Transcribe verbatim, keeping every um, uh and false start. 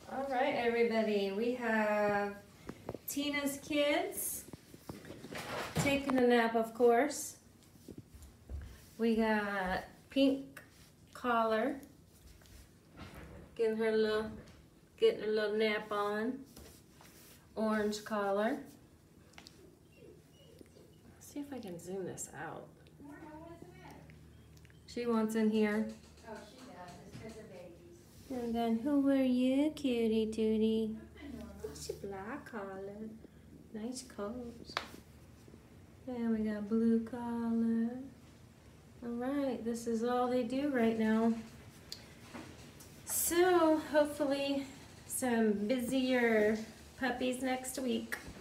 All right, everybody, we have Tina's kids taking a nap, of course. We got Pink Collar getting her little, getting her little nap on. Orange Collar. Let's see if I can zoom this out. She wants in here. Oh, she does. It's because of babies. And then who are you, cutie tootie? Oh, she black collar. Nice coat. And we got blue collar. All right, this is all they do right now. So hopefully some busier puppies next week.